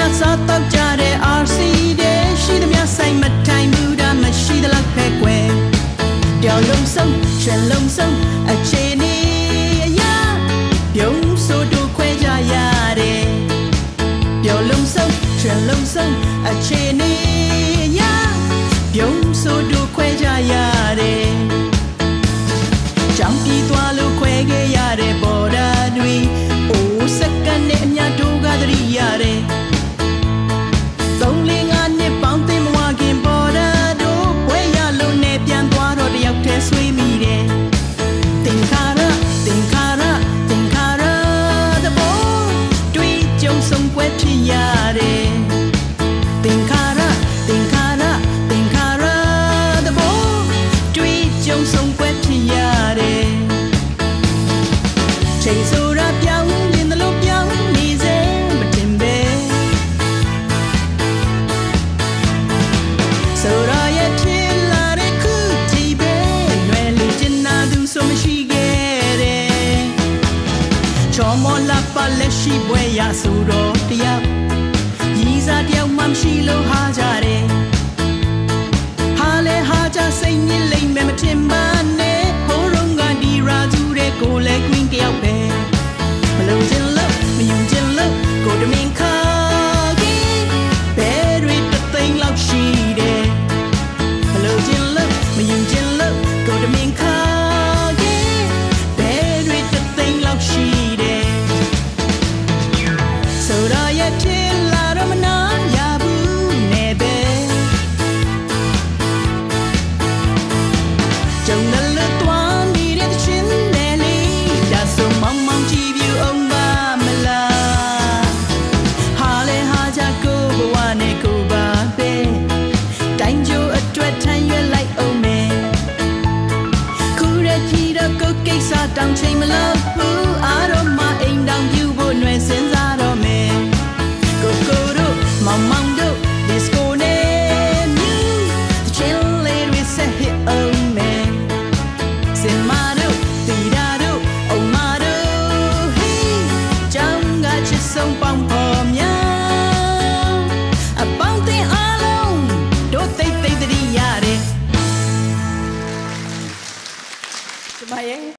စားတော့ကြတဲ့ RC တဲ့ရှိသမျှဆိုင်မထိုင်ဘူးဒါမရှိသလောက်ပဲကွယ်ပျော်လုံးဆုံးရွှင်လုံးဆုံးအခြေအနေအရာပြုံးဆိုတို့ခွဲကြရတယ်ပျော်လုံးဆုံးရွှင်လုံးဆုံးအခြေအနေအရာပြုံးဆိုတို့ခွဲကြရတယ်ကြောင်ပြေးသွားလို့ခွဲခဲ့ရတဲ့ဘော်ဒါတွေအိုးစက္ကန့်နဲ့အများတို့ကသတိရတယ်နှစ်ပေါင်းသိမဝခင်ပေါ်တာတို့ဝဲရလုံးနဲ့ပြန်သွားတော့တယောက်တည်းဆွေးမိတယ်သင်္ခါရသင်္ခါရသင်္ခါရတဘောတွေးကြုံဆုံးပွဲဖြစ်ရတယ်